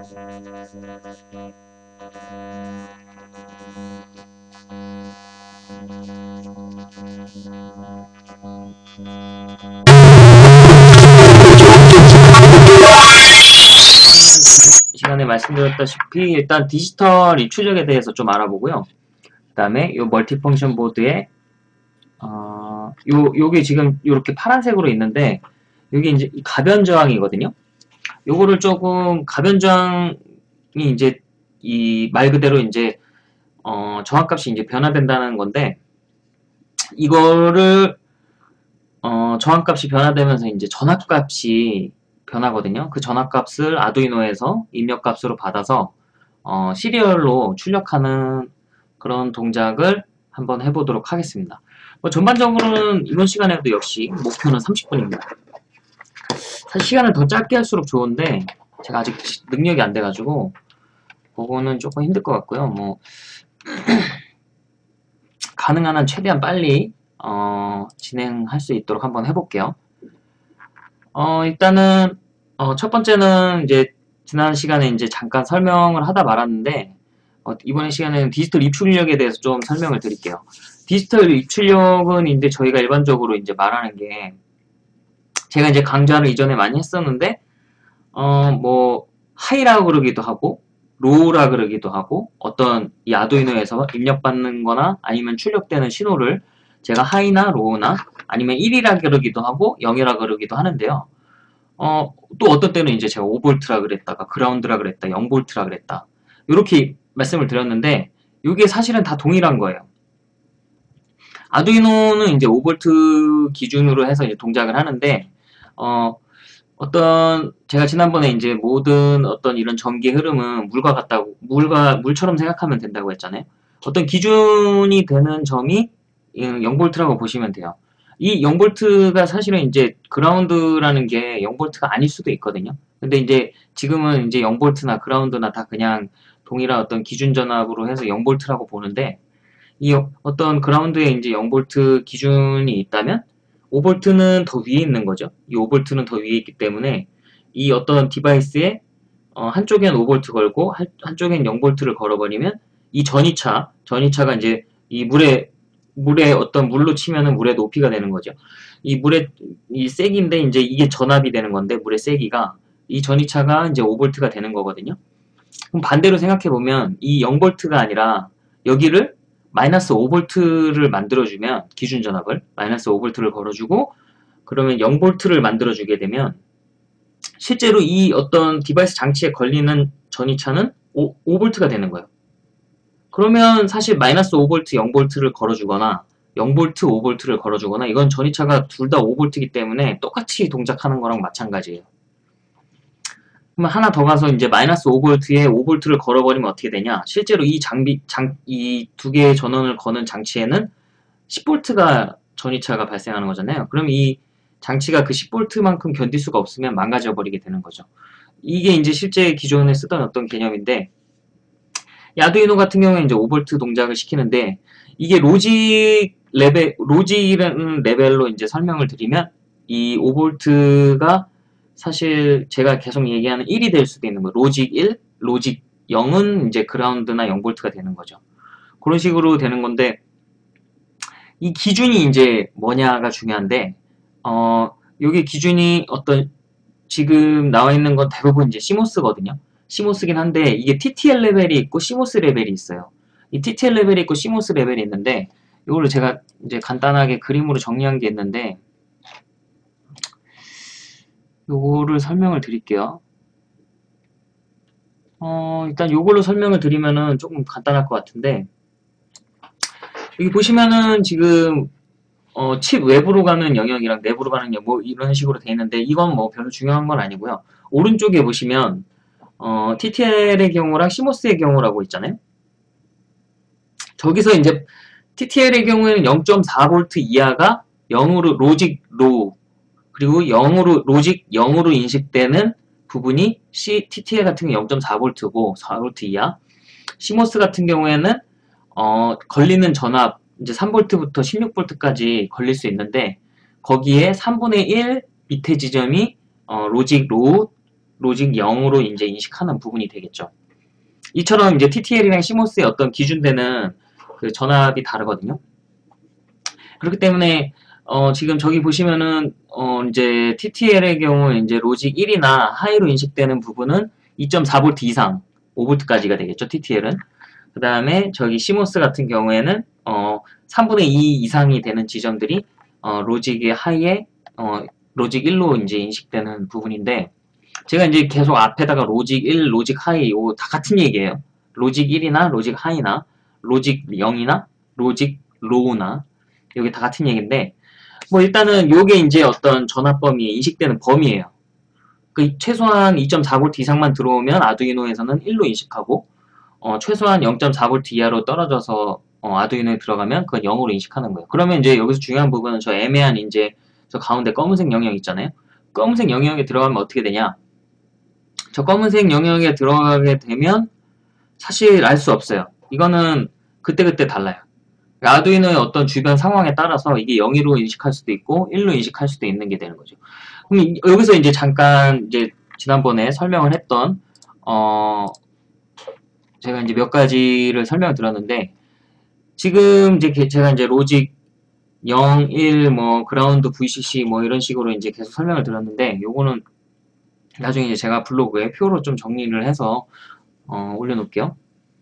시간에 말씀드렸다시피 일단 디지털 입출력에 대해서 좀 알아보고요. 그 다음에 요 멀티펑션 보드에 요게 지금 이렇게 파란색으로 있는데 요게 이제 가변 저항이거든요. 요거를 조금 가변 저항이 이제 이 말 그대로 이제 저항값이 이제 변화된다는 건데 이거를 저항값이 변화되면서 이제 전압값이 변하거든요. 그 전압값을 아두이노에서 입력값으로 받아서 시리얼로 출력하는 그런 동작을 한번 해보도록 하겠습니다. 전반적으로는 이번 시간에도 역시 목표는 30분입니다. 사실 시간을 더 짧게 할수록 좋은데 제가 아직 능력이 안 돼가지고 그거는 조금 힘들 것 같고요. 뭐 가능한 한 최대한 빨리 진행할 수 있도록 한번 해볼게요. 일단은 첫 번째는 이제 지난 시간에 이제 잠깐 설명을 하다 말았는데 이번 시간에는 디지털 입출력에 대해서 좀 설명을 드릴게요. 디지털 입출력은 이제 저희가 일반적으로 이제 말하는 게 제가 이제 강좌를 이전에 많이 했었는데 뭐 하이라 그러기도 하고 로우라 그러기도 하고 어떤 이 아두이노에서 입력받는 거나 아니면 출력되는 신호를 제가 하이나 로우나 아니면 1이라 그러기도 하고 0이라 그러기도 하는데요. 또 어떤 때는 이제 제가 5V라 그랬다가 그라운드라 그랬다, 0V라 그랬다. 이렇게 말씀을 드렸는데 이게 사실은 다 동일한 거예요. 아두이노는 이제 5V 기준으로 해서 이제 동작을 하는데 제가 지난번에 이제 모든 어떤 이런 전기 흐름은 물처럼 생각하면 된다고 했잖아요. 어떤 기준이 되는 점이 0V라고 보시면 돼요. 이 0V가 사실은 이제 그라운드라는 게 0V가 아닐 수도 있거든요. 근데 이제 지금은 이제 0V나 그라운드나 다 그냥 동일한 어떤 기준 전압으로 해서 0V라고 보는데 이 어떤 그라운드에 이제 0V 기준이 있다면 5V는 더 위에 있는 거죠. 이 5V는 더 위에 있기 때문에 이 어떤 디바이스에 한쪽엔 5V 걸고 한쪽엔 0V를 걸어버리면 이 전이차가 이제 이 물에 어떤 물로 치면은 물의 높이가 되는 거죠. 이 세기인데 이제 이게 전압이 되는 건데 물의 세기가 이 전이차가 이제 5V가 되는 거거든요. 그럼 반대로 생각해 보면 이 0V가 아니라 여기를 마이너스 5V를 만들어주면 기준 전압을 마이너스 5V를 걸어주고 그러면 0V를 만들어주게 되면 실제로 이 어떤 디바이스 장치에 걸리는 전이차는 5V가 되는 거예요. 그러면 사실 마이너스 5V, 0V를 걸어주거나 0V, 5V를 걸어주거나 이건 전이차가 둘 다 5V이기 때문에 똑같이 동작하는 거랑 마찬가지예요. 그러면 하나 더 가서 이제 마이너스 5V에 5V를 걸어버리면 어떻게 되냐? 실제로 이 이 두 개의 전원을 거는 장치에는 10V가 전이차가 발생하는 거잖아요. 그럼 이 장치가 그 10V만큼 견딜 수가 없으면 망가져 버리게 되는 거죠. 이게 이제 실제 기존에 쓰던 어떤 개념인데, 아두이노 같은 경우에 이제 5V 동작을 시키는데, 이게 로직이라는 레벨로 이제 설명을 드리면, 이 5V가 사실 제가 계속 얘기하는 1이 될 수도 있는 거예요. 로직 1, 로직 0은 이제 그라운드나 0V가 되는 거죠. 그런 식으로 되는 건데, 이 기준이 이제 뭐냐가 중요한데, 여기 기준이 지금 나와 있는 건 대부분 이제 시모스거든요. 시모스긴 한데, 이게 TTL 레벨이 있고 시모스 레벨이 있어요. 이 TTL 레벨이 있고 시모스 레벨이 있는데, 이거를 제가 이제 간단하게 그림으로 정리한 게 있는데, 요거를 설명을 드릴게요. 일단 요걸로 설명을 드리면은 조금 간단할 것 같은데, 여기 보시면은 지금 칩 외부로 가는 영역이랑 내부로 가는 영역 뭐 이런 식으로 돼 있는데 이건 뭐 별로 중요한 건 아니고요. 오른쪽에 보시면 TTL의 경우랑 CMOS의 경우라고 있잖아요. 저기서 이제 TTL의 경우에는 0.4V 이하가 0으로 로직 로우 그리고 로직 0으로 인식되는 부분이 TTL 같은 경우 0.4V고 4V 이하. CMOS 같은 경우에는 걸리는 전압 이제 3V부터 16V까지 걸릴 수 있는데 거기에 3분의 1 밑에 지점이 로직 로우 로직 0으로 이제 인식하는 부분이 되겠죠. 이처럼 이제 TTL이랑 CMOS의 어떤 기준되는 그 전압이 다르거든요. 그렇기 때문에 지금 저기 보시면은 이제 TTL의 경우 이제 로직 1이나 하이로 인식되는 부분은 2.4V 이상 5V까지가 되겠죠. TTL은. 그 다음에 저기 CMOS 같은 경우에는 3분의 2 이상이 되는 지점들이 로직의 하이에 로직 1로 이제 인식되는 부분인데, 제가 이제 계속 앞에다가 로직 1, 로직 하이 이거 다 같은 얘기예요. 로직 1이나 로직 하이나 로직 0이나 로직 로우나 이게 다 같은 얘기인데, 뭐 일단은 요게 이제 어떤 전압 범위, 인식되는 범위예요. 그 최소한 2.4V 이상만 들어오면 아두이노에서는 1로 인식하고 최소한 0.4V 이하로 떨어져서 아두이노에 들어가면 그건 0으로 인식하는 거예요. 그러면 이제 여기서 중요한 부분은 저 애매한 이제 저 가운데 검은색 영역 있잖아요. 검은색 영역에 들어가면 어떻게 되냐? 저 검은색 영역에 들어가게 되면 사실 알 수 없어요. 이거는 그때그때 달라요. 아두이노의 어떤 주변 상황에 따라서 이게 0으로 인식할 수도 있고 1로 인식할 수도 있는 게 되는 거죠. 그럼 여기서 이제 잠깐 이제 지난번에 설명을 했던 제가 이제 몇 가지를 설명을 드렸는데, 지금 이제 제가 이제 로직 0, 1, 뭐 그라운드 VCC 뭐 이런 식으로 이제 계속 설명을 드렸는데, 요거는 나중에 이제 제가 블로그에 표로 좀 정리를 해서 올려놓을게요.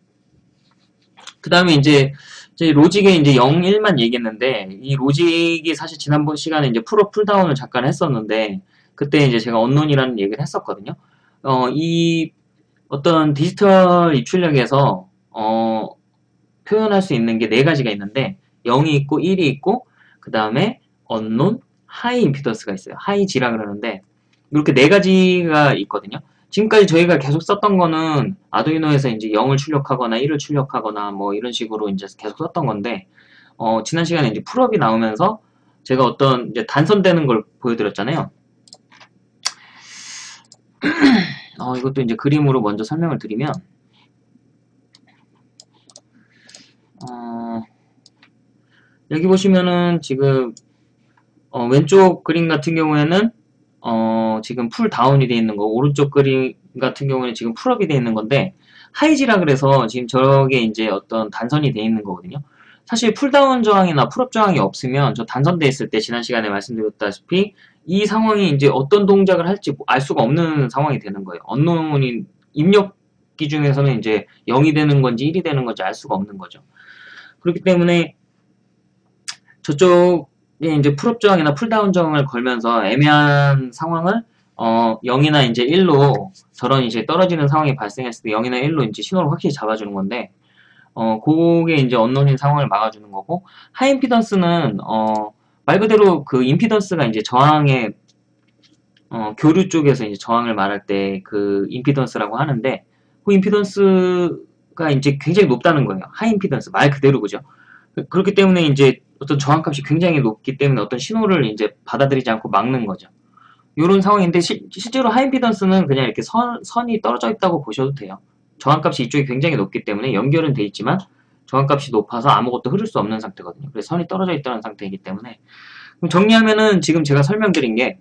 그 다음에 이제 로직에 이제 0, 1만 얘기했는데, 이 로직이 사실 지난번 시간에 이제 풀업, 풀다운을 잠깐 했었는데, 그때 이제 제가 언론이라는 얘기를 했었거든요. 이 어떤 디지털 입출력에서, 표현할 수 있는 게 네 가지가 있는데, 0이 있고, 1이 있고, 그 다음에 언론, 하이 임피던스가 있어요. 하이 G라 그러는데, 이렇게 네 가지가 있거든요. 지금까지 저희가 계속 썼던 거는 아두이노에서 이제 0을 출력하거나 1을 출력하거나 뭐 이런 식으로 이제 계속 썼던 건데, 지난 시간에 이제 풀업이 나오면서 제가 어떤 이제 단선되는 걸 보여드렸잖아요. 이것도 이제 그림으로 먼저 설명을 드리면, 여기 보시면은 지금 왼쪽 그림 같은 경우에는 지금 풀 다운이 되어 있는 거, 오른쪽 그림 같은 경우는 지금 풀업이 되어 있는 건데, 하이지라 그래서 지금 저게 이제 어떤 단선이 되어 있는 거거든요. 사실 풀다운 저항이나 풀업 저항이 없으면 저 단선돼 있을 때 지난 시간에 말씀드렸다시피 이 상황이 이제 어떤 동작을 할지 알 수가 없는 상황이 되는 거예요. 언론인 입력 기준에서는 이제 0이 되는 건지 1이 되는 건지 알 수가 없는 거죠. 그렇기 때문에 저쪽에 이제 풀업 저항이나 풀다운 저항을 걸면서 애매한 상황을 0이나 이제 1로 저런 이제 떨어지는 상황이 발생했을 때 0이나 1로 이제 신호를 확실히 잡아주는 건데, 그게 이제 언론인 상황을 막아주는 거고, 하이임피던스는 말 그대로 그 임피던스가 이제 저항의 교류 쪽에서 이제 저항을 말할 때 그 임피던스라고 하는데, 그 임피던스가 이제 굉장히 높다는 거예요. 하이임피던스 말 그대로 그죠. 그렇기 때문에 이제 어떤 저항값이 굉장히 높기 때문에 어떤 신호를 이제 받아들이지 않고 막는 거죠. 이런 상황인데 실제로 하이임피던스는 그냥 이렇게 선이 떨어져 있다고 보셔도 돼요. 저항값이 이쪽이 굉장히 높기 때문에 연결은 돼 있지만 저항값이 높아서 아무것도 흐를 수 없는 상태거든요. 그래서 선이 떨어져 있다는 상태이기 때문에, 그럼 정리하면은 지금 제가 설명드린 게,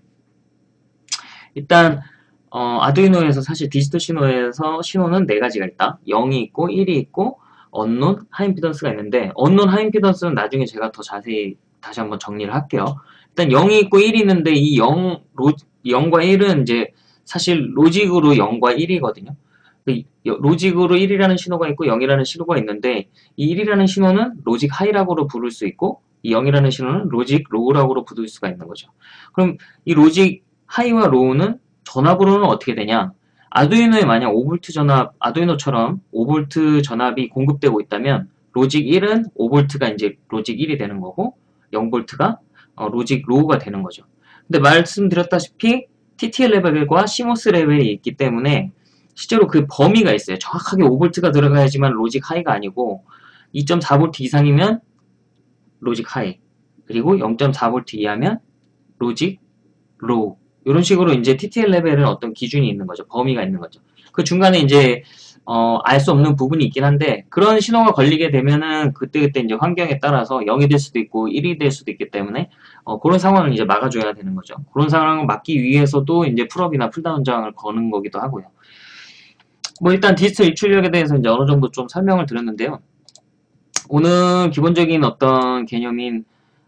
일단 아두이노에서 사실 디지털 신호에서 신호는 네 가지가 있다. 0이 있고 1이 있고 언론, 하이임피던스가 있는데, 언론, 하이임피던스는 나중에 제가 더 자세히 다시 한번 정리를 할게요. 일단 0이 있고 1이 있는데 이 0과 1은 이제 사실 로직으로 0과 1이거든요. 로직으로 1이라는 신호가 있고 0이라는 신호가 있는데, 이 1이라는 신호는 로직 하이라고 부를 수 있고 이 0이라는 신호는 로직 로우라고 부를 수가 있는 거죠. 그럼 이 로직 하이와 로우는 전압으로는 어떻게 되냐? 아두이노에 만약 5V 전압, 아두이노처럼 5V 전압이 공급되고 있다면 로직 1은 5V가 이제 로직 1이 되는 거고 0V가 로직 로우가 되는 거죠. 근데 말씀드렸다시피 TTL 레벨과 CMOS 레벨이 있기 때문에 실제로 그 범위가 있어요. 정확하게 5V가 들어가야지만 로직 하이가 아니고 2.4V 이상이면 로직 하이, 그리고 0.4V 이하면 로직 로우, 이런 식으로 이제 TTL 레벨은 어떤 기준이 있는 거죠. 범위가 있는 거죠. 그 중간에 이제 알 수 없는 부분이 있긴 한데, 그런 신호가 걸리게 되면은 그때그때 이제 환경에 따라서 0이 될 수도 있고 1이 될 수도 있기 때문에 그런 상황을 이제 막아줘야 되는 거죠. 그런 상황을 막기 위해서도 이제 풀업이나 풀다운 저항을 거는 거기도 하고요. 뭐 일단 디지털 입출력에 대해서 이제 어느 정도 좀 설명을 드렸는데요. 오늘 기본적인 어떤 개념인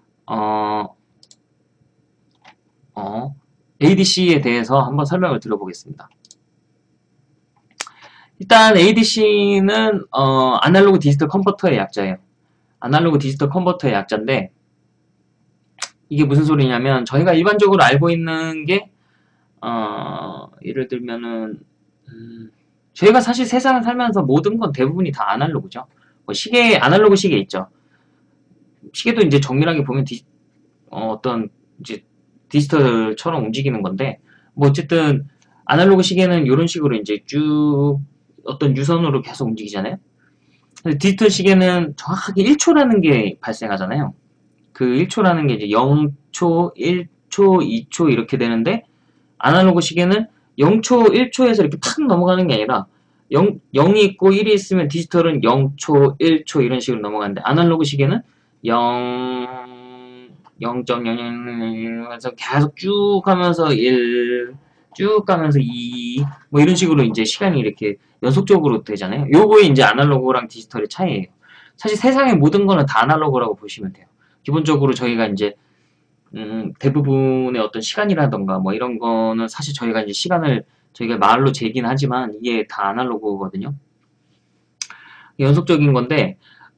ADC에 대해서 한번 설명을 드려보겠습니다. 일단 ADC는 아날로그 디지털 컨버터의 약자예요. 아날로그 디지털 컨버터의 약자인데, 이게 무슨 소리냐면 저희가 일반적으로 알고 있는 게 예를 들면은 저희가 사실 세상을 살면서 모든 건 대부분이 다 아날로그죠. 뭐 시계, 아날로그 시계 있죠. 시계도 이제 정밀하게 보면 어떤 이제 디지털처럼 움직이는 건데, 뭐 어쨌든 아날로그 시계는 이런 식으로 이제 쭉 어떤 유선으로 계속 움직이잖아요. 디지털 시계는 정확하게 1초라는 게 발생하잖아요. 그 1초라는 게 이제 0초, 1초, 2초 이렇게 되는데, 아날로그 시계는 0초, 1초에서 이렇게 팍 넘어가는 게 아니라 0이 있고 1이 있으면 디지털은 0초, 1초 이런 식으로 넘어가는데, 아날로그 시계는 0.00 해서 계속 쭉 가면서 1, 쭉 가면서 2, 뭐 이런 식으로 이제 시간이 이렇게 연속적으로 되잖아요. 요거에 이제 아날로그랑 디지털의 차이예요. 사실 세상의 모든 거는 다 아날로그라고 보시면 돼요. 기본적으로 저희가 이제 대부분의 어떤 시간이라던가 뭐 이런 거는 사실 저희가 이제 시간을 저희가 말로 재긴 하지만 이게 다 아날로그거든요. 연속적인 건데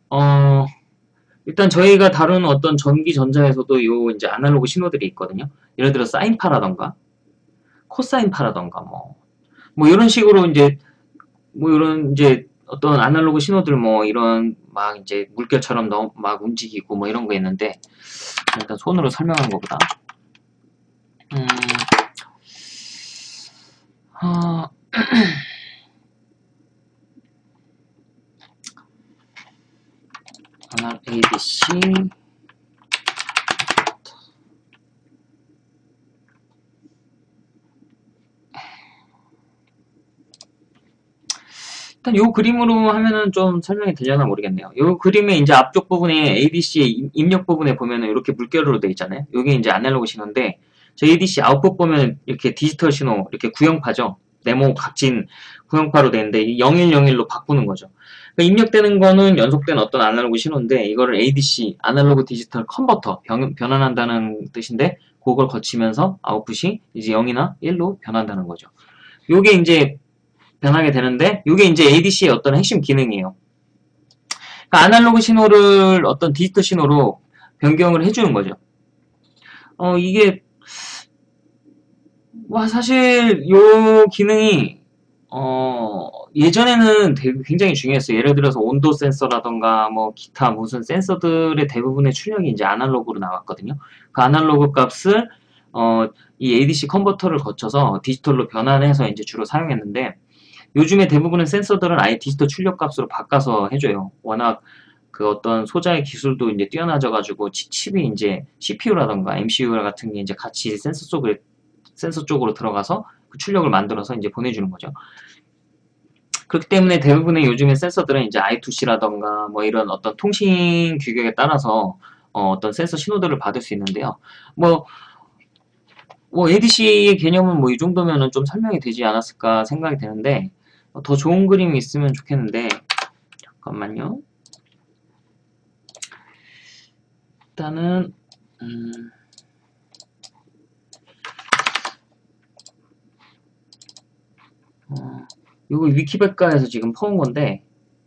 일단 저희가 다루는 어떤 전기 전자에서도 요 이제 아날로그 신호들이 있거든요. 예를 들어 사인파라던가 코사인파라던가 뭐 이런 식으로 이제 뭐 이런 이제 어떤 아날로그 신호들 뭐 이런 막 이제 물결처럼 막 움직이고 뭐 이런 거 있는데, 일단 손으로 설명한 것보다 ADC 일단 요 그림으로 하면은 좀 설명이 되려나 모르겠네요. 요 그림의 이제 앞쪽 부분에 ADC의 입력 부분에 보면은 이렇게 물결로 되어 있잖아요. 요게 이제 아날로그 신호인데, 저 ADC 아웃풋 보면 이렇게 디지털 신호, 이렇게 구형파죠. 네모 각진 구형파로 되는데 0101로 바꾸는 거죠. 그러니까 입력되는 거는 연속된 어떤 아날로그 신호인데, 이거를 ADC, 아날로그 디지털 컨버터, 변환한다는 뜻인데, 그걸 거치면서 아웃풋이 이제 0이나 1로 변한다는 거죠. 요게 이제 변하게 되는데, 이게 이제 ADC의 어떤 핵심 기능이에요. 그러니까 아날로그 신호를 어떤 디지털 신호로 변경을 해주는 거죠. 이게 사실 요 기능이 예전에는 굉장히 중요했어요. 예를 들어서 온도 센서라던가 뭐 기타 무슨 센서들의 대부분의 출력이 이제 아날로그로 나왔거든요. 그 아날로그 값을 이 ADC 컨버터를 거쳐서 디지털로 변환해서 이제 주로 사용했는데, 요즘에 대부분의 센서들은 아예 디지털 출력 값으로 바꿔서 해줘요. 워낙 그 어떤 소자의 기술도 이제 뛰어나져가지고 칩이 이제 CPU라던가 MCU 같은 게 이제 같이 센서 쪽으로 들어가서 그 출력을 만들어서 이제 보내주는 거죠. 그렇기 때문에 대부분의 요즘의 센서들은 이제 I2C라던가 뭐 이런 어떤 통신 규격에 따라서 어떤 센서 신호들을 받을 수 있는데요. 뭐 ADC의 개념은 뭐 이 정도면은 좀 설명이 되지 않았을까 생각이 되는데, 더 좋은 그림이 있으면 좋겠는데, 잠깐만요. 일단은 이거 위키백과에서 지금 퍼온 건데,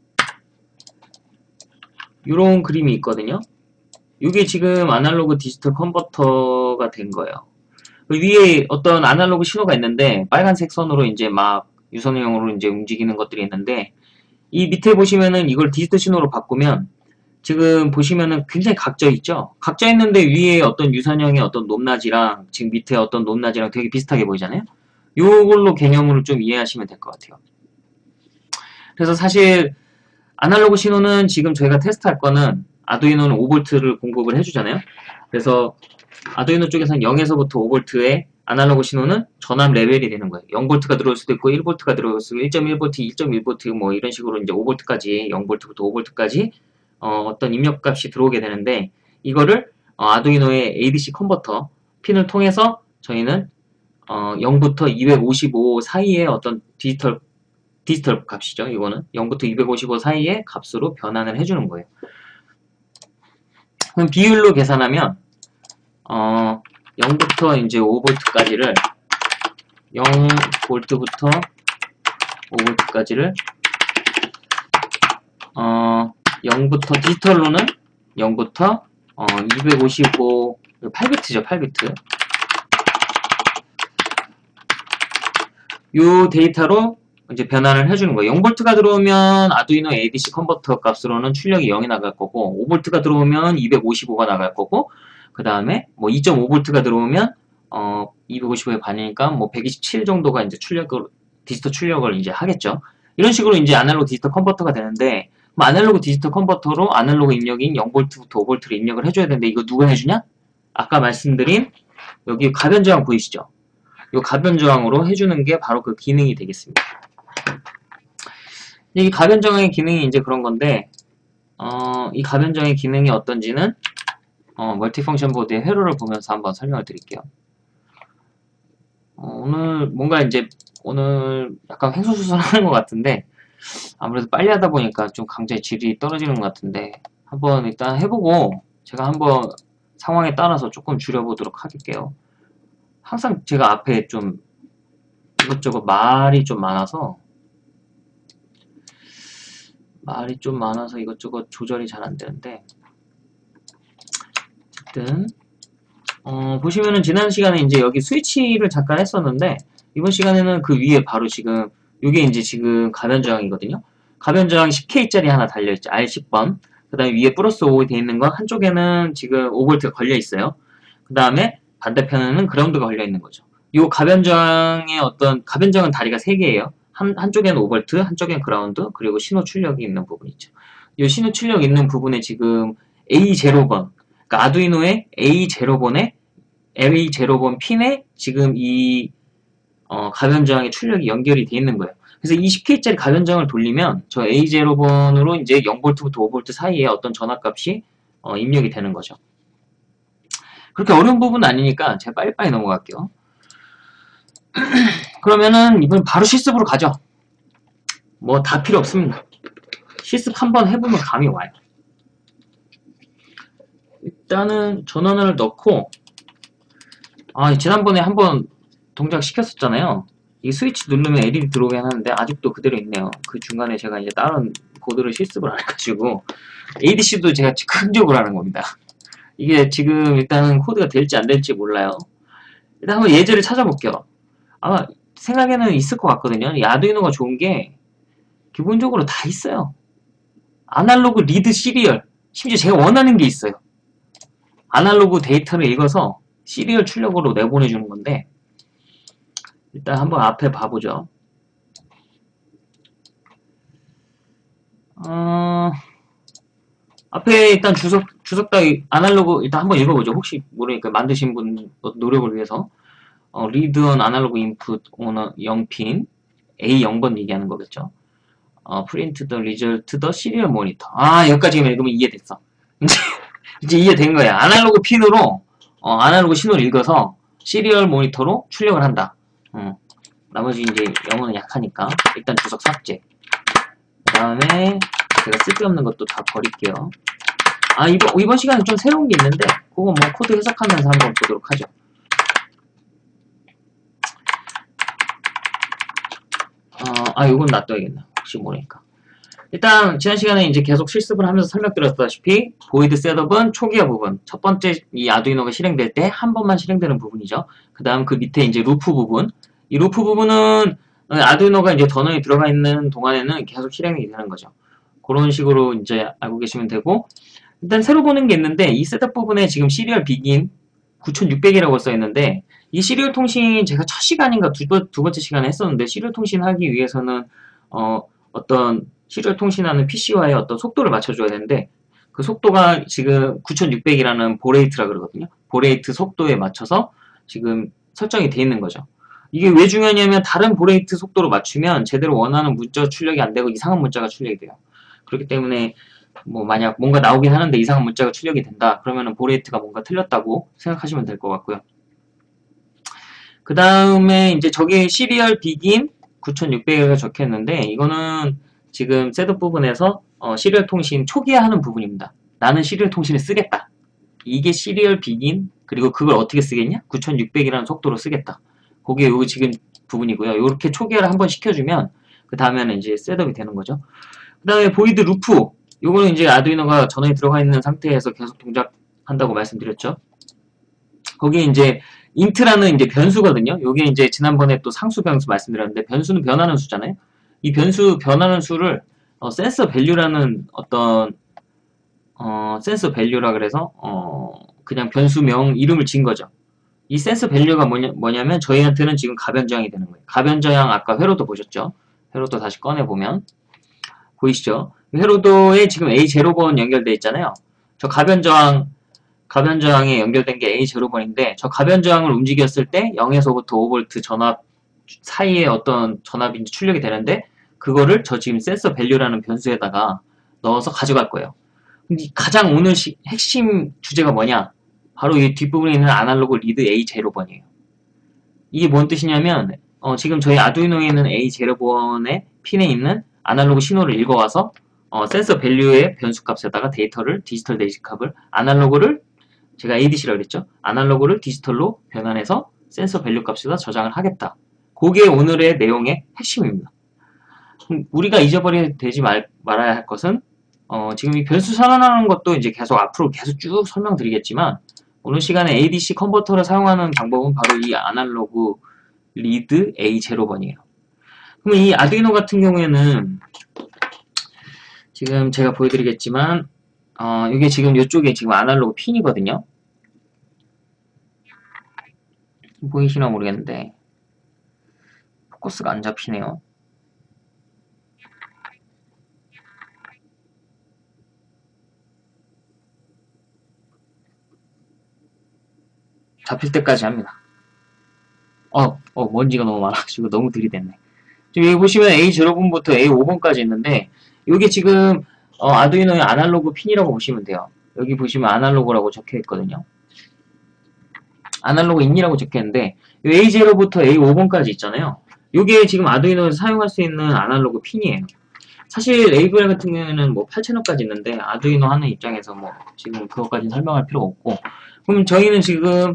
이런 그림이 있거든요. 이게 지금 아날로그 디지털 컨버터가 된 거예요. 위에 어떤 아날로그 신호가 있는데, 빨간색 선으로 이제 막 유선형으로 이제 움직이는 것들이 있는데, 이 밑에 보시면은 이걸 디지털 신호로 바꾸면 지금 보시면은 굉장히 각져 있죠? 각져 있는데 위에 어떤 유선형의 어떤 높낮이랑 지금 밑에 어떤 높낮이랑 되게 비슷하게 보이잖아요? 요걸로 개념으로 좀 이해하시면 될 것 같아요. 그래서 사실 아날로그 신호는 지금 저희가 테스트할 거는 아두이노는 5V를 공급을 해주잖아요? 그래서 아두이노 쪽에서는 0에서부터 5V에 아날로그 신호는 전압 레벨이 되는 거예요. 0V가 들어올 수도 있고 1V가 들어올 수도 있고 1.1V, 1.1V 뭐 이런 식으로 이제 5V까지 0V부터 5V까지 어떤 입력값이 들어오게 되는데 이거를 아두이노의 ADC 컨버터 핀을 통해서 저희는 0부터 255 사이의 어떤 디지털 값이죠. 이거는 0부터 255 사이의 값으로 변환을 해주는 거예요. 그럼 비율로 계산하면 0부터 이제 5V까지를 0V부터 5V까지를 0부터 디지털로는 0부터 255 8비트죠. 8비트 요 데이터로 이제 변환을 해주는 거예요. 0V가 들어오면 아두이노 ADC 컨버터 값으로는 출력이 0이 나갈 거고 5V가 들어오면 255가 나갈 거고 그 다음에 뭐 2.5V가 들어오면 255의 반이니까 뭐 127 정도가 이제 디지털 출력을 이제 하겠죠. 이런 식으로 이제 아날로그 디지털 컨버터가 되는데 뭐 아날로그 디지털 컨버터로 아날로그 입력인 0V부터 5V를 입력을 해줘야 되는데 이거 누가 해주냐? 아까 말씀드린 여기 가변 저항 보이시죠? 이 가변 저항으로 해주는 게 바로 그 기능이 되겠습니다. 이 가변 저항의 기능이 이제 그런 건데 이 가변 저항의 기능이 어떤지는 멀티펑션 보드의 회로를 보면서 한번 설명을 드릴게요. 오늘 뭔가 이제 오늘 약간 횡설수설하는 것 같은데 아무래도 빨리 하다 보니까 좀 강좌의 질이 떨어지는 것 같은데 한번 일단 해보고 제가 한번 상황에 따라서 조금 줄여보도록 할게요. 항상 제가 앞에 좀 이것저것 말이 좀 많아서 이것저것 조절이 잘 안 되는데 어쨌든 보시면은 지난 시간에 이제 여기 스위치를 잠깐 했었는데 이번 시간에는 그 위에 바로 지금 이게 이제 지금 가변 저항이거든요. 가변 저항 10K짜리 하나 달려있죠. R10번. 그 다음에 위에 플러스 5 되어 있는 거 한쪽에는 지금 5V가 걸려있어요. 그 다음에 반대편에는 그라운드가 걸려있는 거죠. 이 가변 저항의 가변 저항은 다리가 3개예요. 한쪽에는 5V, 한쪽에는 그라운드, 그리고 신호 출력이 있는 부분 있죠. 이 신호 출력 있는 부분에 지금 A0번, 그러니까 아두이노의 A0번에 A0번 핀에 지금 이 가변 저항의 출력이 연결이 되어 있는 거예요. 그래서 20K짜리 가변 저항을 돌리면 저 A0번으로 이제 0V부터 5V 사이에 어떤 전압값이 입력이 되는 거죠. 그렇게 어려운 부분은 아니니까 제가 빨리빨리 넘어갈게요. 그러면은 이번 바로 실습으로 가죠. 뭐 다 필요 없습니다. 실습 한번 해보면 감이 와요. 일단은 전원을 넣고 지난번에 한번 동작 시켰었잖아요. 이 스위치 누르면 LED 들어오게 하는데 아직도 그대로 있네요. 그 중간에 제가 이제 다른 보드를 실습을 안 해가지고 ADC도 제가 즉흥적으로 하는 겁니다. 이게 지금 일단은 코드가 될지 안 될지 몰라요. 일단 한번 예제를 찾아볼게요. 아마 생각에는 있을 것 같거든요. 이 아두이노가 좋은 게 기본적으로 다 있어요. 아날로그 리드 시리얼, 심지어 제가 원하는 게 있어요. 아날로그 데이터를 읽어서 시리얼 출력으로 내보내주는 건데 일단 한번 앞에 봐보죠. 앞에 일단 주석딱 아날로그 일단 한번 읽어보죠. 혹시 모르니까 만드신 분 노력을 위해서 리드 on 아날로그 인풋 오너 0핀 A0번 얘기하는 거겠죠. 프린트 더 리절트 더 시리얼 모니터. 여기까지 읽으면 이해됐어. 이제 이해된 거야. 아날로그 핀으로 아날로그 신호를 읽어서 시리얼 모니터로 출력을 한다. 나머지 이제 영어는 약하니까 일단 주석 삭제. 그 다음에 제가 쓸데없는 것도 다 버릴게요. 이번 시간은 좀 새로운 게 있는데 그거 뭐 코드 해석하면서 한번 보도록 하죠. 이건 놔둬야겠네. 혹시 모르니까. 일단 지난 시간에 이제 계속 실습을 하면서 설명드렸다시피 보이드 셋업은 초기화 부분, 첫 번째 이 아두이노가 실행될 때 한 번만 실행되는 부분이죠. 그 다음 그 밑에 이제 루프 부분, 이 루프 부분은 아두이노가 이제 전원이 들어가 있는 동안에는 계속 실행이 되는 거죠. 그런 식으로 이제 알고 계시면 되고, 일단 새로 보는 게 있는데 이 셋업 부분에 지금 시리얼 비긴 9600이라고 써 있는데 이 시리얼 통신 제가 첫 시간인가 두 번째 시간에 했었는데 시리얼 통신 하기 위해서는 어떤 시리얼 통신하는 PC와의 어떤 속도를 맞춰줘야 되는데 그 속도가 지금 9600이라는 보레이트라 그러거든요. 보레이트 속도에 맞춰서 지금 설정이 돼 있는 거죠. 이게 왜 중요하냐면 다른 보레이트 속도로 맞추면 제대로 원하는 문자 출력이 안 되고 이상한 문자가 출력이 돼요. 그렇기 때문에 뭐 만약 뭔가 나오긴 하는데 이상한 문자가 출력이 된다 그러면은 보레이트가 뭔가 틀렸다고 생각하시면 될 것 같고요. 그 다음에 이제 저기 시리얼 비긴 9600이 적혀 있는데 이거는 지금 셋업 부분에서 시리얼 통신 초기화 하는 부분입니다. 나는 시리얼 통신을 쓰겠다. 이게 시리얼 비긴 그리고 그걸 어떻게 쓰겠냐? 9600이라는 속도로 쓰겠다. 그게 요 지금 부분이고요. 이렇게 초기화를 한번 시켜주면 그 다음에는 이제 셋업이 되는 거죠. 그 다음에 보이드 루프 요거는 이제 아두이노가 전원이 들어가 있는 상태에서 계속 동작한다고 말씀드렸죠. 거기에 이제 인트라는 이제 변수거든요. 요게 이제 지난번에 또 상수 변수 말씀드렸는데 변수는 변하는 수잖아요. 이 변수 변하는 수를 센서 밸류라는 어떤 센서 밸류라 그래서 그냥 변수명 이름을 지은 거죠. 이 센서 밸류가 뭐냐면 저희한테는 지금 가변저항이 되는 거예요. 가변저항 아까 회로도 보셨죠? 회로도 다시 꺼내보면 보이시죠? 회로도에 지금 A0번 연결되어 있잖아요. 저 가변저항에 연결된 게 A0번인데 저 가변저항을 움직였을 때 0에서부터 5V 전압 사이에 어떤 전압이 출력이 되는데 그거를 저 지금 센서 밸류라는 변수에다가 넣어서 가져갈 거예요. 근데 가장 오늘 핵심 주제가 뭐냐? 바로 이 뒷부분에 있는 아날로그 리드 A0번이에요. 이게 뭔 뜻이냐면 지금 저희 아두이노에 있는 A0번의 핀에 있는 아날로그 신호를 읽어와서 센서 밸류의 변수값에다가 데이터를 디지털 데이터값을 아날로그를 제가 ADC라고 그랬죠. 아날로그를 디지털로 변환해서 센서 밸류 값에다 저장을 하겠다. 그게 오늘의 내용의 핵심입니다. 우리가 잊어버리지 말아야 할 것은 지금 이 변수 선언하는 것도 이제 계속 앞으로 계속 쭉 설명드리겠지만 오늘 시간에 ADC 컨버터를 사용하는 방법은 바로 이 아날로그 리드 A0번이에요. 그럼 이 아두이노 같은 경우에는 지금 제가 보여드리겠지만 이게 지금 이쪽에 지금 아날로그 핀이거든요. 보이시나 모르겠는데 포커스가 안 잡히네요. 잡힐 때까지 합니다. 먼지가 너무 많아가지고 너무 들이댔네. 지금 여기 보시면 A0번부터 A5번까지 있는데 이게 지금 아두이노의 아날로그 핀이라고 보시면 돼요. 여기 보시면 아날로그라고 적혀 있거든요. 아날로그 인이라고 적혀 있는데 A0부터 A5번까지 있잖아요. 이게 지금 아두이노에서 사용할 수 있는 아날로그 핀이에요. 사실 AVR 같은 경우에는 뭐 8채널까지 있는데 아두이노 하는 입장에서 뭐 지금 그것까지는 설명할 필요가 없고 그럼 저희는 지금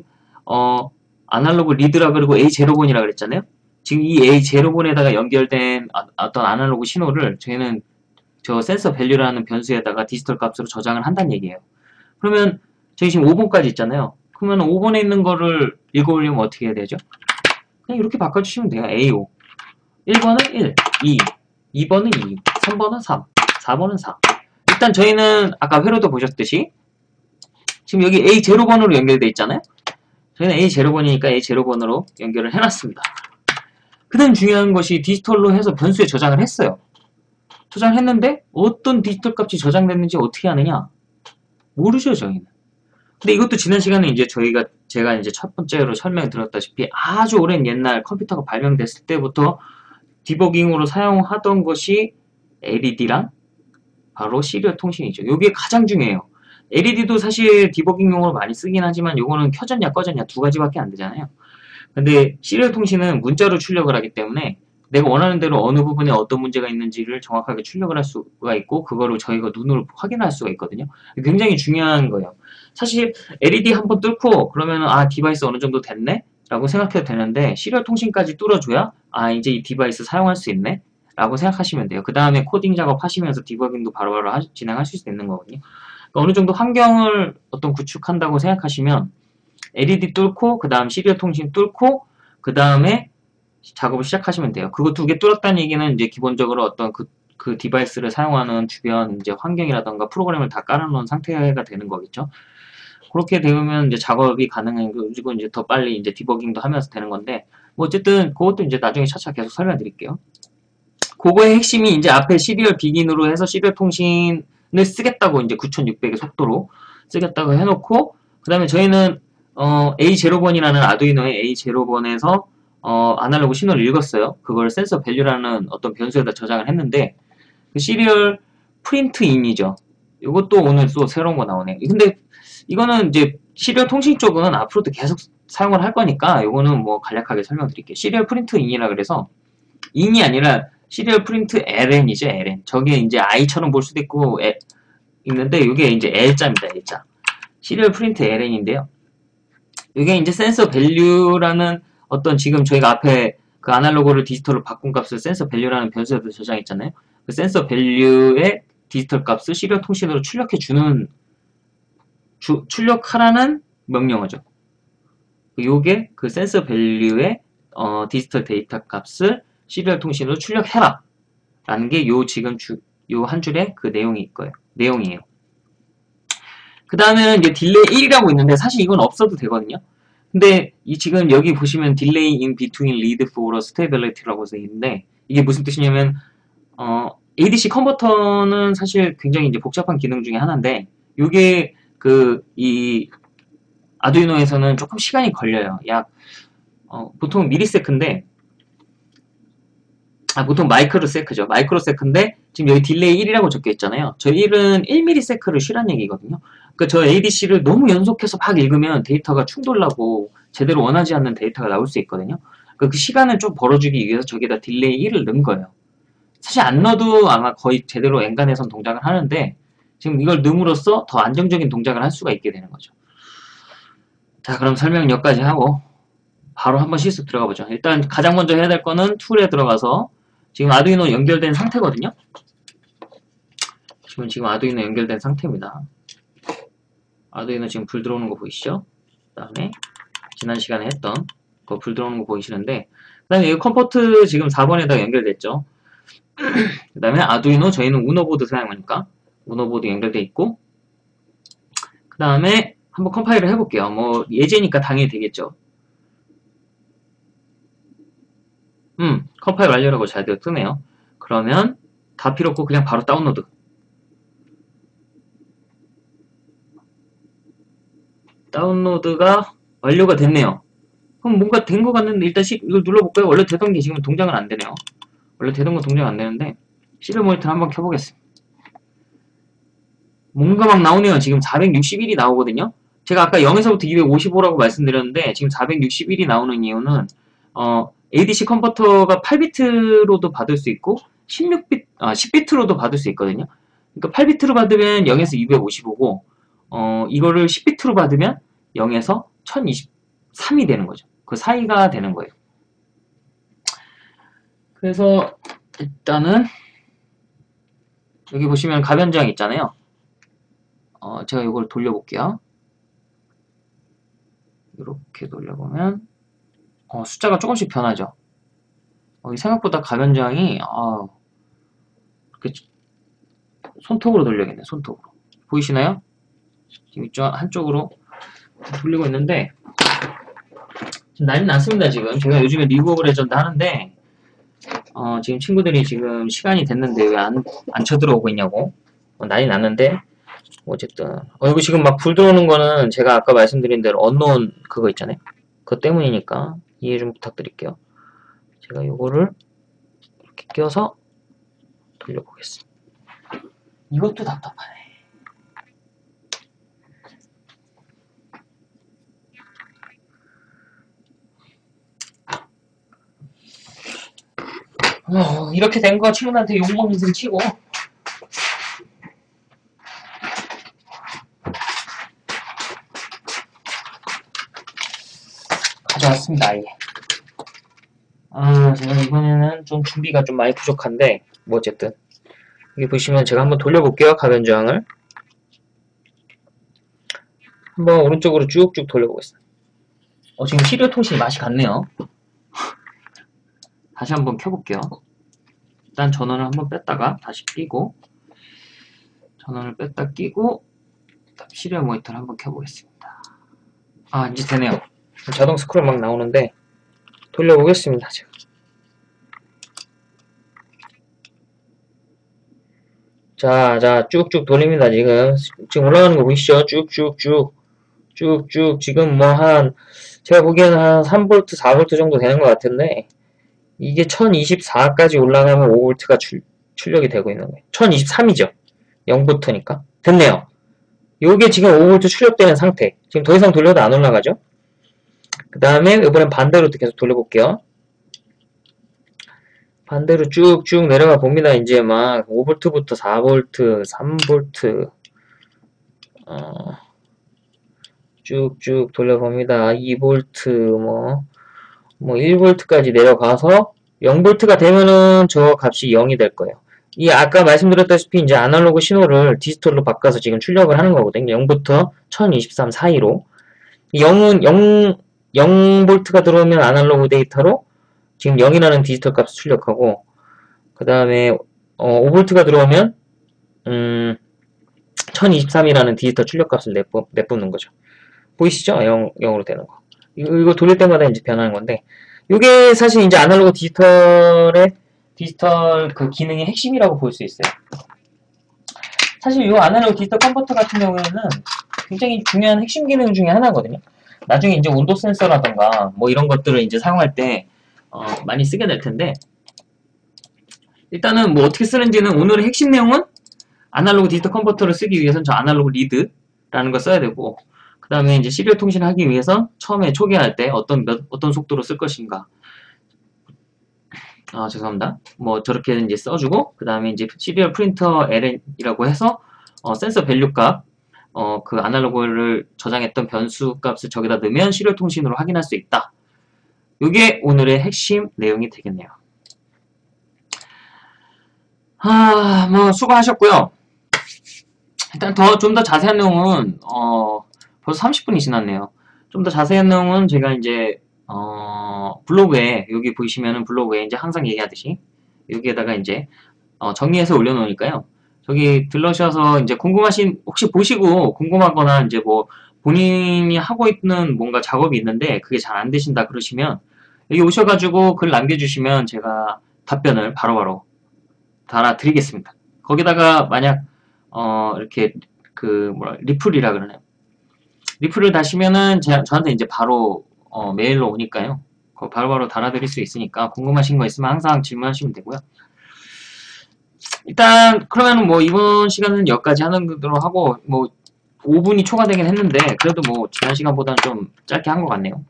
아날로그 리드라 그리고 A0번이라 그랬잖아요. 지금 이 A0번에다가 연결된 어떤 아날로그 신호를 저희는 저 센서 밸류라는 변수에다가 디지털 값으로 저장을 한다는 얘기예요. 그러면 저희 지금 5번까지 있잖아요. 그러면 5번에 있는 거를 읽어오려면 어떻게 해야 되죠? 그냥 이렇게 바꿔주시면 돼요. A5 1번은 1, 2, 2번은 2, 3번은 3, 4번은 4 일단 저희는 아까 회로도 보셨듯이 지금 여기 A0번으로 연결되어 있잖아요. 저희는 A0번이니까 A0번으로 연결을 해놨습니다. 그 다음 중요한 것이 디지털로 해서 변수에 저장을 했어요. 저장을 했는데 어떤 디지털 값이 저장됐는지 어떻게 하느냐? 모르죠, 저희는. 근데 이것도 지난 시간에 이제 제가 이제 첫 번째로 설명드렸다시피 아주 오랜 옛날 컴퓨터가 발명됐을 때부터 디버깅으로 사용하던 것이 LED랑 바로 시리얼 통신이죠. 이게 가장 중요해요. LED도 사실 디버깅용으로 많이 쓰긴 하지만 이거는 켜졌냐 꺼졌냐 두 가지밖에 안 되잖아요. 근데 시리얼 통신은 문자로 출력을 하기 때문에 내가 원하는 대로 어느 부분에 어떤 문제가 있는지를 정확하게 출력을 할 수가 있고 그거를 저희가 눈으로 확인할 수가 있거든요. 굉장히 중요한 거예요. 사실 LED 한번 뚫고 그러면은 디바이스 어느 정도 됐네? 라고 생각해도 되는데 시리얼 통신까지 뚫어줘야 이제 이 디바이스 사용할 수 있네? 라고 생각하시면 돼요. 그 다음에 코딩 작업 하시면서 디버깅도 바로바로 진행하실 수 있는 거거든요. 그러니까 어느 정도 환경을 구축한다고 생각하시면 LED 뚫고 그 다음 시리얼 통신 뚫고 그 다음에 작업을 시작하시면 돼요. 그거 두 개 뚫었다는 얘기는 이제 기본적으로 어떤 그 디바이스를 사용하는 주변 이제 환경이라던가 프로그램을 다 깔아놓은 상태가 되는 거겠죠. 그렇게 되면 이제 작업이 가능해지고 이제 더 빨리 이제 디버깅도 하면서 되는 건데 뭐 어쨌든 그것도 이제 나중에 차차 계속 설명드릴게요. 그거의 핵심이 이제 앞에 시리얼 비긴으로 해서 시리얼 통신을 쓰겠다고 이제 9600의 속도로 쓰겠다고 해놓고 그 다음에 저희는 A0번이라는 아두이노의 A0번에서 아날로그 신호를 읽었어요. 그걸 센서 밸류라는 어떤 변수에다 저장을 했는데 그 시리얼 프린트 인이죠. 이것도 오늘 또 새로운 거 나오네요. 근데 이거는 이제 시리얼 통신 쪽은 앞으로도 계속 사용을 할 거니까 이거는 뭐 간략하게 설명드릴게요. 시리얼 프린트 인이라 그래서 인이 아니라 시리얼 프린트 ln이죠. ln. 저게 이제 i처럼 볼 수도 있고 있는데 이게 이제 L자입니다. L자. 시리얼 프린트 ln인데요. 이게 이제 센서 밸류라는 어떤 지금 저희가 앞에 그 아날로그를 디지털로 바꾼 값을 센서 밸류라는 변수에도 저장했잖아요. 그 센서 밸류의 디지털 값을 시리얼 통신으로 출력해주는 출력하라는 명령어죠. 요게 그 센서 밸류의 디지털 데이터 값을 시리얼 통신으로 출력해라 라는 게 요 지금 요 한 줄의 그 내용이에요. 그 다음에는 이제 딜레이 1이라고 있는데 사실 이건 없어도 되거든요. 근데 이 지금 여기 보시면 딜레이 in between read for stability라고 되어 있는데 이게 무슨 뜻이냐면 ADC 컨버터는 사실 굉장히 이제 복잡한 기능 중에 하나인데 이게 이 아두이노에서는 조금 시간이 걸려요. 약 보통 미리세컨인데 보통 마이크로세크죠. 마이크로세컨인데 지금 여기 딜레이 1이라고 적혀 있잖아요. 저 1은 1ms를 쉬란 얘기거든요. 그러니까 저 ADC를 너무 연속해서 막 읽으면 데이터가 충돌나고 제대로 원하지 않는 데이터가 나올 수 있거든요. 그러니까 그 시간을 좀 벌어주기 위해서 저기다 딜레이 1을 넣은 거예요. 사실 안 넣어도 아마 거의 제대로 엔간해선 동작을 하는데 지금 이걸 넣음으로써 더 안정적인 동작을 할 수가 있게 되는 거죠. 자, 그럼 설명 여기까지 하고 바로 한번 실습 들어가 보죠. 일단 가장 먼저 해야 될 거는 툴에 들어가서 지금 아두이노 연결된 상태거든요. 지금 아두이노 연결된 상태입니다. 아두이노 지금 불 들어오는 거 보이시죠? 그 다음에 지난 시간에 했던 거 불 들어오는 거 보이시는데 그 다음에 이 컴포트 지금 4번에다 연결됐죠. 그 다음에 아두이노 저희는 우노보드 사용하니까 우노보드 연결돼 있고 그 다음에 한번 컴파일을 해볼게요. 뭐 예제니까 당연히 되겠죠. 컴파일 완료라고 잘 되어 뜨네요. 그러면 다 필요 없고 그냥 바로 다운로드. 다운로드가 완료가 됐네요. 그럼 뭔가 된 것 같는데 일단 이걸 눌러볼까요? 원래 되던 게 지금 동작은 안 되네요. 원래 되던 건 동작 안 되는데 시리얼 모니터 한번 켜보겠습니다. 뭔가 막 나오네요. 지금 461이 나오거든요. 제가 아까 0에서부터 255라고 말씀드렸는데 지금 461이 나오는 이유는 ADC 컨버터가 8비트로도 받을 수 있고 10비트로도 받을 수 있거든요. 그러니까 8비트로 받으면 0에서 255고 이거를 10비트로 받으면 0에서 1023이 되는 거죠. 그 사이가 되는 거예요. 그래서 일단은 여기 보시면 가변장 있잖아요. 제가 이걸 돌려볼게요. 이렇게 돌려보면 숫자가 조금씩 변하죠. 생각보다 가변장이 이렇게 손톱으로 돌려야겠네. 손톱으로 보이시나요? 지금 이쪽 한쪽으로 돌리고 있는데 지금 난리 났습니다. 지금 제가 요즘에 리그 오브 레전드 하는데 지금 친구들이 지금 시간이 됐는데 왜 안 쳐들어오고 있냐고 난리 났는데 어쨌든 여기 지금 막 불 들어오는 거는 제가 아까 말씀드린 대로 언노운 그거 있잖아요. 그거 때문이니까 이해 좀 부탁드릴게요. 제가 요거를 이렇게 껴서 돌려보겠습니다. 이것도 답답하네. 이렇게 된 거 친구들한테 욕먹는 소리 치고 가져왔습니다. 아예. 제가 이번에는 좀 준비가 좀 많이 부족한데 뭐 어쨌든 여기 보시면 제가 한번 돌려볼게요. 가변저항을 한번 오른쪽으로 쭉쭉 돌려보겠습니다. 지금 시리얼 통신이 맛이 갔네요. 다시 한번 켜볼게요. 일단 전원을 한번 뺐다가 다시 끼고 전원을 뺐다 끼고 시리얼 모니터를 한번 켜보겠습니다. 이제 되네요. 자동 스크롤 막 나오는데 돌려보겠습니다. 제가. 자, 쭉쭉 돌립니다. 지금 올라가는 거 보이시죠? 쭉쭉쭉 쭉쭉 지금 뭐 제가 보기에는 한 3V, 4V 정도 되는 것 같은데 이게 1024까지 올라가면 5V가 출력이 되고 있는 거예요. 1023이죠. 0V니까. 됐네요. 요게 지금 5V 출력되는 상태. 지금 더 이상 돌려도 안 올라가죠? 그 다음에 이번엔 반대로 계속 돌려볼게요. 반대로 쭉쭉 내려가 봅니다. 이제 막 5V부터 4V, 3V, 쭉쭉 돌려봅니다. 2V, 뭐 1V까지 내려가서 0V가 되면은 저 값이 0이 될 거예요. 이 아까 말씀드렸다시피 이제 아날로그 신호를 디지털로 바꿔서 지금 출력을 하는 거거든요. 0부터 1023 사이로. 0V가 들어오면 아날로그 데이터로 지금 0이라는 디지털 값을 출력하고, 그 다음에 5V가 들어오면 1023이라는 디지털 출력 값을 내뿜는 거죠. 보이시죠? 0으로 되는 거. 이거 돌릴 때마다 이제 변하는 건데, 이게 사실 이제 아날로그 디지털 그 기능의 핵심이라고 볼 수 있어요. 사실 이 아날로그 디지털 컨버터 같은 경우에는 굉장히 중요한 핵심 기능 중에 하나거든요. 나중에 이제 온도 센서라던가 뭐 이런 것들을 이제 사용할 때 많이 쓰게 될 텐데, 일단은 뭐 어떻게 쓰는지는 오늘의 핵심 내용은 아날로그 디지털 컨버터를 쓰기 위해서는 저 아날로그 리드라는 걸 써야 되고, 그 다음에 이제 시리얼 통신을 하기 위해서 처음에 초기화할 때 어떤 속도로 쓸 것인가. 죄송합니다. 뭐 저렇게 이제 써주고, 그 다음에 이제 시리얼 프린터 LN이라고 해서 센서 밸류 값, 그 아날로그를 저장했던 변수 값을 저기다 넣으면 시리얼 통신으로 확인할 수 있다. 이게 오늘의 핵심 내용이 되겠네요. 뭐 수고하셨고요. 일단 좀 더 자세한 내용은 벌써 30분이 지났네요. 좀 더 자세한 내용은 제가 이제 블로그에, 여기 보시면은 블로그에 이제 항상 얘기하듯이 여기에다가 이제 정리해서 올려놓으니까요. 저기 들러셔서 이제 혹시 보시고 궁금하거나 이제 뭐 본인이 하고 있는 뭔가 작업이 있는데 그게 잘 안 되신다 그러시면 여기 오셔가지고 글 남겨주시면 제가 답변을 바로바로 달아드리겠습니다. 거기다가 만약 이렇게 리플이라 그러네요. 리플을 다시면은 저한테 이제 바로 메일로 오니까요. 바로바로 달아드릴 수 있으니까 궁금하신 거 있으면 항상 질문하시면 되고요. 일단 그러면은 뭐 이번 시간은 여기까지 하는 거로 하고, 뭐 5분이 초과되긴 했는데 그래도 뭐 지난 시간보다는 좀 짧게 한 것 같네요.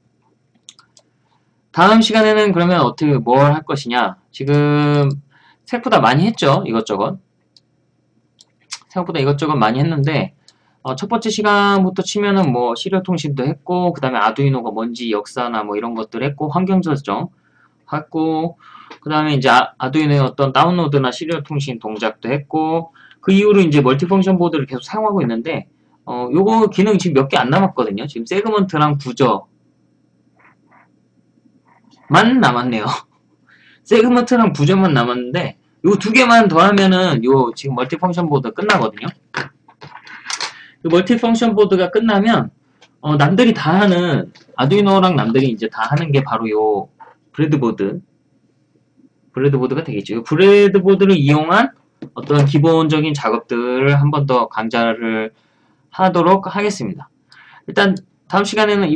다음 시간에는 그러면 어떻게 뭘 할 것이냐. 지금 생각보다 많이 했죠. 이것저것. 생각보다 이것저것 많이 했는데 첫 번째 시간부터 치면은 뭐 시리얼 통신도 했고, 그 다음에 아두이노가 뭔지 역사나 뭐 이런 것들 했고, 환경 설정 했고, 그 다음에 이제 아두이노의 어떤 다운로드나 시리얼 통신 동작도 했고, 그 이후로 이제 멀티펑션 보드를 계속 사용하고 있는데 요거 기능 지금 몇 개 안 남았거든요. 지금 세그먼트랑 부저만 남았네요. 세그먼트랑 부저만 남았는데 요 두 개만 더 하면은 요 지금 멀티펑션 보드 끝나거든요. 멀티펑션 보드가 끝나면 남들이 다 하는, 아두이노랑 남들이 이제 다 하는 게 바로 요 브레드보드가 되겠죠. 이 브레드보드를 이용한 어떤 기본적인 작업들을 한 번 더 강좌를 하도록 하겠습니다. 일단 다음 시간에는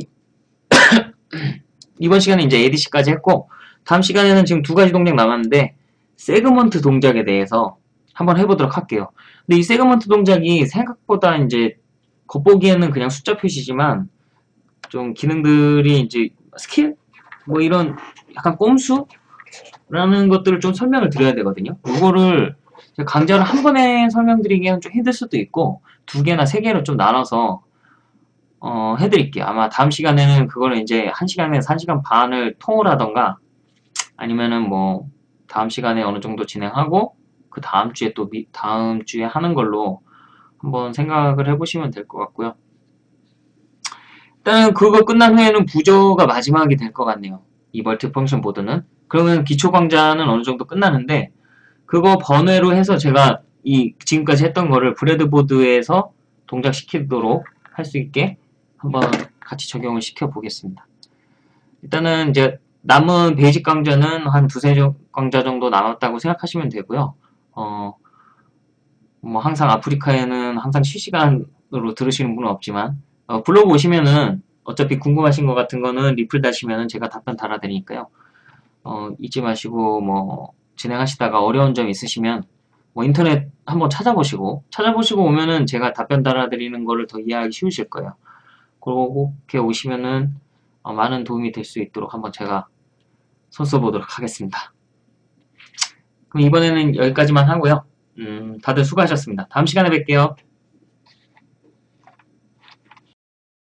이번 시간에 이제 ADC까지 했고, 다음 시간에는 지금 두 가지 동작 남았는데 세그먼트 동작에 대해서 한번 해보도록 할게요. 근데 이 세그먼트 동작이 생각보다 이제 겉보기에는 그냥 숫자 표시지만 좀 기능들이 이제 스킬? 뭐 이런 약간 꼼수라는 것들을 좀 설명을 드려야 되거든요. 이거를 강좌를 한 번에 설명드리기에는 좀 힘들 수도 있고 두 개나 세 개로 좀 나눠서 해드릴게요. 아마 다음 시간에는 그거를 이제 1시간에서 1시간 반을 통을 하던가 아니면은 뭐 다음 시간에 어느 정도 진행하고 그 다음 주에 또 다음 주에 하는 걸로 한번 생각을 해보시면 될 것 같고요. 일단 그거 끝난 후에는 부저가 마지막이 될 것 같네요. 이 멀티펑션 보드는. 그러면 기초 강좌는 어느 정도 끝나는데 그거 번외로 해서 제가 지금까지 했던 거를 브레드보드에서 동작시키도록 할 수 있게 한번 같이 적용을 시켜 보겠습니다. 일단은 이제 남은 베이직 강좌는 한 두세 강좌 정도 남았다고 생각하시면 되고요. 뭐 항상 아프리카에는 항상 실시간으로 들으시는 분은 없지만 블로그 오시면은 어차피 궁금하신 거 같은 거는 리플 다시면은 제가 답변 달아드리니까요. 잊지 마시고 뭐 진행하시다가 어려운 점 있으시면 뭐 인터넷 한번 찾아보시고 오면은 제가 답변 달아드리는 거를 더 이해하기 쉬우실 거예요. 그렇게 오시면은 많은 도움이 될 수 있도록 한번 제가 손 써보도록 하겠습니다. 그럼 이번에는 여기까지만 하고요. 다들 수고하셨습니다. 다음 시간에 뵐게요.